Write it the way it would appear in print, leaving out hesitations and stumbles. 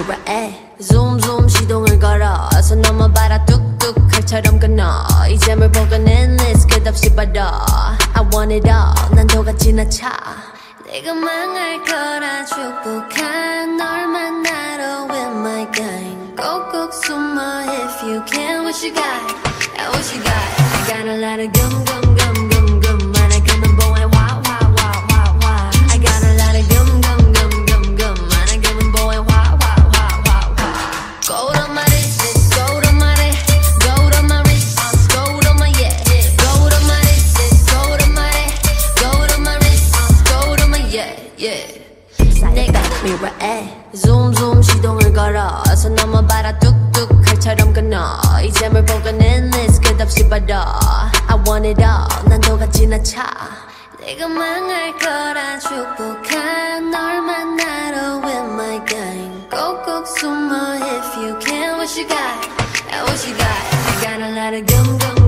미러에 zoom zoom 시동을 걸어서 넘어봐라 뚝뚝 칼처럼 끊어 이 잼을 보고는 list 끝없이 받아 I want it all 난도가 지나쳐 내가 망할 거라 축복한 널 만나러 with my gang 꼭꼭 숨어 if you can what you got what you got I got a lot of gum gum gum gum gum 많아 coming boy wow wow wow wow wow I got a lot of gum gum gum gum gum 많아 coming boy wow wow wow wow wow go to my wrist go to my wrist go to my wrist go to my yeah go to my wrist go to my wrist go to my wrist go to my yeah yeah 내가 미러에 zoom zoom 시동을 걸어서 넘어봐라 뚝뚝 칼처럼 끊어 이 잼을 보고는 list 끝없이 받아 I want it all 난도가 지나쳐 내가 망할 거라 축복한 널 만나러 with my gang 꼭꼭 숨어 if you can what you got what you got I got a lot of gum gum